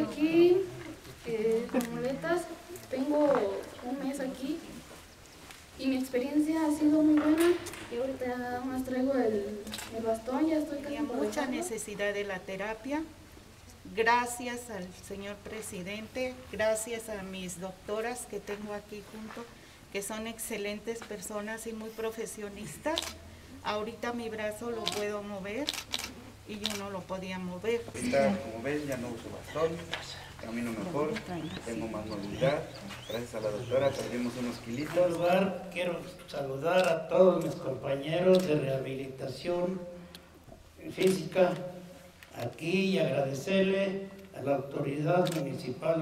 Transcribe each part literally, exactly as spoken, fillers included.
aquí eh, con muletas, tengo un mes aquí y mi experiencia ha sido muy buena y ahorita nada más traigo el, el bastón, ya estoy casi. Había mucha necesidad de la terapia. Gracias al señor presidente, gracias a mis doctoras que tengo aquí junto, que son excelentes personas y muy profesionistas. Ahorita mi brazo lo puedo mover y yo no lo podía mover. Ahorita, como ven, ya no uso bastón, camino mejor, tengo más movilidad. Gracias a la doctora perdimos unos kilitos. En primer lugar, quiero saludar a todos mis compañeros de rehabilitación física aquí y agradecerle a la autoridad municipal,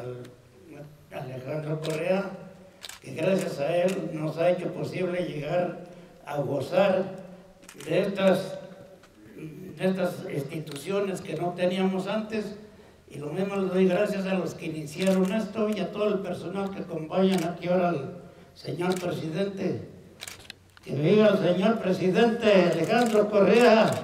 al, al Alejandro Correa, que gracias a él nos ha hecho posible llegar a gozar de estas, de estas instituciones que no teníamos antes, y lo mismo le doy gracias a los que iniciaron esto y a todo el personal que acompañan aquí ahora al señor presidente. Que viva el señor presidente Alejandro Correa.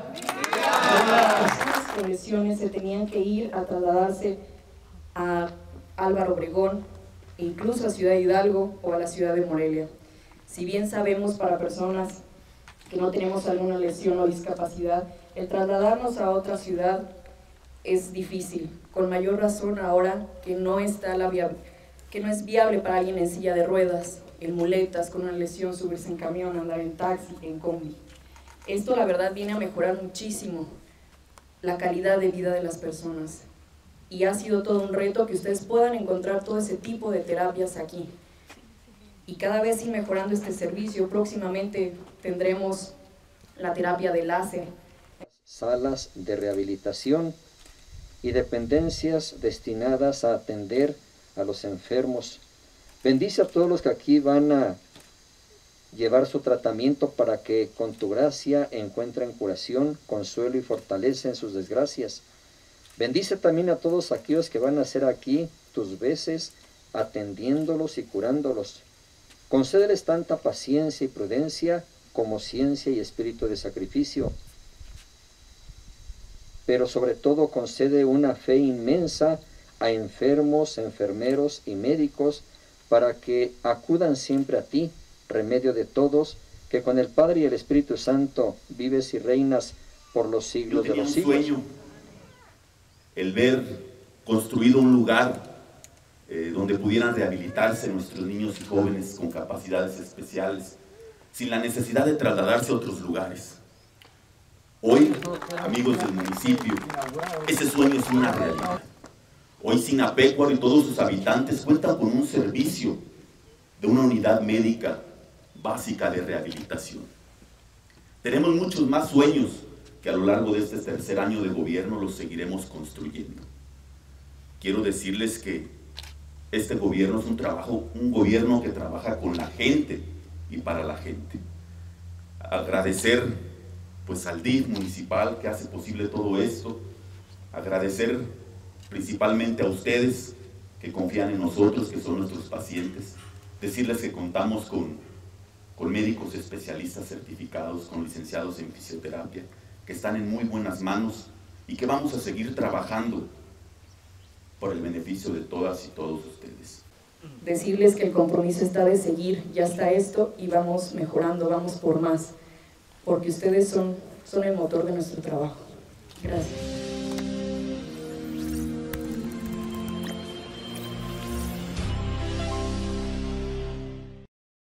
Las profesiones se tenían que ir a trasladarse a Álvaro Obregón, incluso a Ciudad Hidalgo o a la ciudad de Morelia. Si bien sabemos para personas que no tenemos alguna lesión o discapacidad, el trasladarnos a otra ciudad es difícil, con mayor razón ahora que no, está la via que no es viable para alguien en silla de ruedas, en muletas, con una lesión, subirse en camión, andar en taxi, en combi. Esto la verdad viene a mejorar muchísimo la calidad de vida de las personas y ha sido todo un reto que ustedes puedan encontrar todo ese tipo de terapias aquí y cada vez ir mejorando este servicio. Próximamente tendremos la terapia de láser, salas de rehabilitación y dependencias destinadas a atender a los enfermos. Bendice a todos los que aquí van a llevar su tratamiento para que con tu gracia encuentren curación, consuelo y fortaleza en sus desgracias. Bendice también a todos aquellos que van a hacer aquí tus veces, atendiéndolos y curándolos. Concédeles tanta paciencia y prudencia como ciencia y espíritu de sacrificio. Pero sobre todo concede una fe inmensa a enfermos, enfermeros y médicos para que acudan siempre a ti, remedio de todos, que con el Padre y el Espíritu Santo vives y reinas por los siglos de los siglos. Yo tenía un sueño, el ver construido un lugar eh, donde pudieran rehabilitarse nuestros niños y jóvenes con capacidades especiales, sin la necesidad de trasladarse a otros lugares. Hoy, amigos del municipio, ese sueño es una realidad. Hoy Sinapecuaro y todos sus habitantes cuentan con un servicio de una unidad médica básica de rehabilitación. Tenemos muchos más sueños que a lo largo de este tercer año de gobierno los seguiremos construyendo. Quiero decirles que este gobierno es un trabajo, un gobierno que trabaja con la gente y para la gente. Agradecer pues al D I F municipal que hace posible todo esto, agradecer principalmente a ustedes que confían en nosotros, que son nuestros pacientes, decirles que contamos con, con médicos especialistas certificados, con licenciados en fisioterapia, que están en muy buenas manos y que vamos a seguir trabajando por el beneficio de todas y todos ustedes. Decirles que el compromiso está de seguir, ya está esto y vamos mejorando, vamos por más, porque ustedes son, son el motor de nuestro trabajo. Gracias.